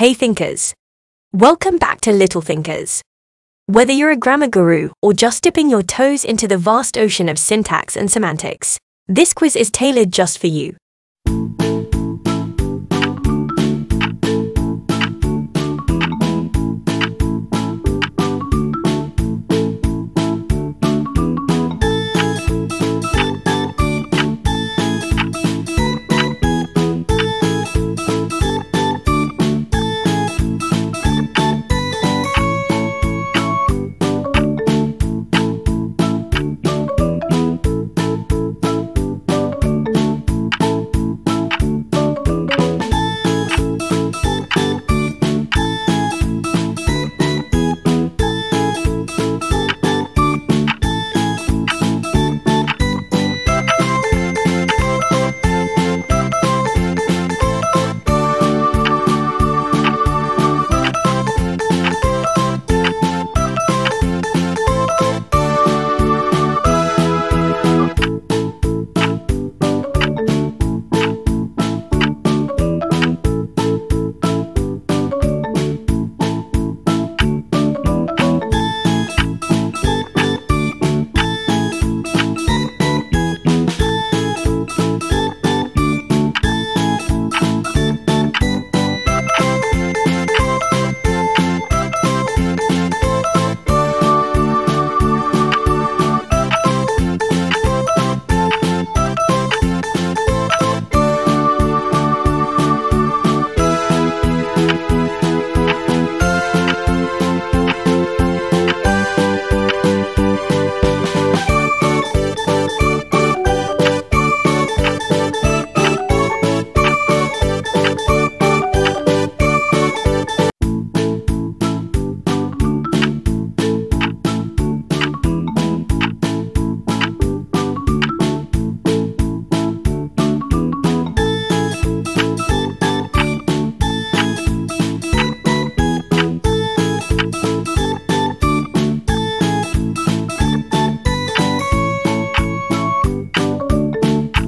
Hey thinkers! Welcome back to Little Thinkers. Whether you're a grammar guru or just dipping your toes into the vast ocean of syntax and semantics, this quiz is tailored just for you.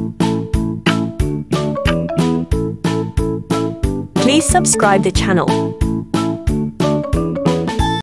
Please subscribe the channel